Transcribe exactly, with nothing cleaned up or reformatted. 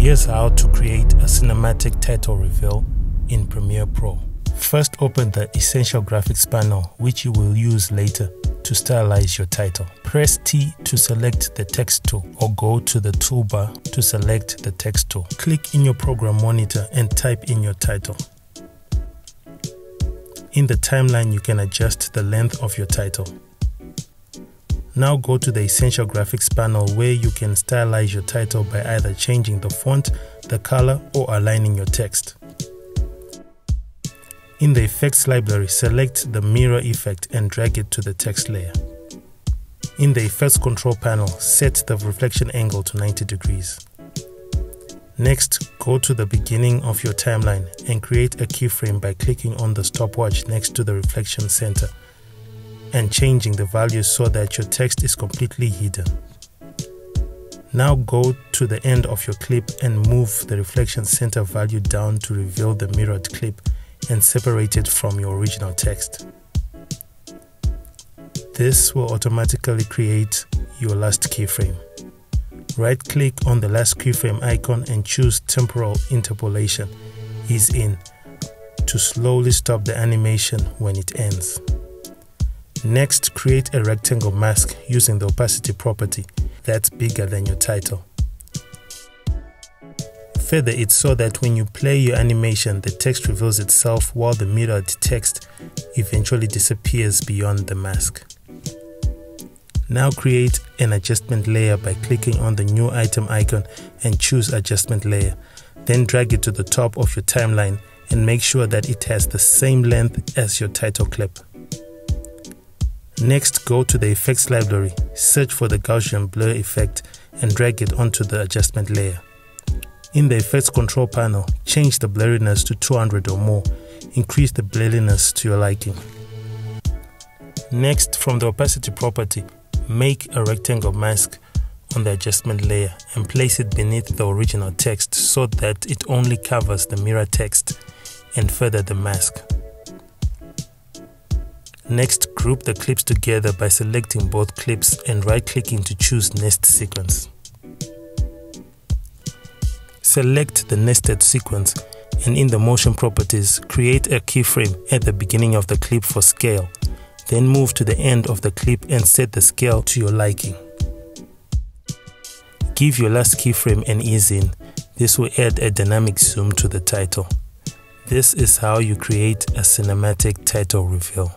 Here's how to create a cinematic title reveal in Premiere Pro. First, open the Essential Graphics panel, which you will use later to stylize your title. Press T to select the text tool, or go to the toolbar to select the text tool. Click in your program monitor and type in your title. In the timeline, you can adjust the length of your title. Now go to the Essential Graphics panel, where you can stylize your title by either changing the font, the color, or aligning your text. In the Effects library, select the mirror effect and drag it to the text layer. In the Effects control panel, set the reflection angle to ninety degrees. Next, go to the beginning of your timeline and create a keyframe by clicking on the stopwatch next to the reflection center and changing the values so that your text is completely hidden. Now go to the end of your clip and move the reflection center value down to reveal the mirrored clip and separate it from your original text. This will automatically create your last keyframe. Right-click on the last keyframe icon and choose Temporal Interpolation, Ease In, to slowly stop the animation when it ends. Next, create a rectangle mask using the opacity property that's bigger than your title. Feather it so that when you play your animation, the text reveals itself while the mirrored text eventually disappears beyond the mask. Now create an adjustment layer by clicking on the new item icon and choose Adjustment Layer. Then drag it to the top of your timeline and make sure that it has the same length as your title clip. Next, go to the Effects library, search for the Gaussian blur effect and drag it onto the adjustment layer. In the Effects control panel, change the blurriness to two hundred or more. Increase the blurriness to your liking. Next, from the opacity property, make a rectangle mask on the adjustment layer and place it beneath the original text so that it only covers the mirror text, and feather the mask. Next, group the clips together by selecting both clips and right-clicking to choose Nest Sequence. Select the nested sequence and in the motion properties, create a keyframe at the beginning of the clip for scale. Then move to the end of the clip and set the scale to your liking. Give your last keyframe an ease in. This will add a dynamic zoom to the title. This is how you create a cinematic title reveal.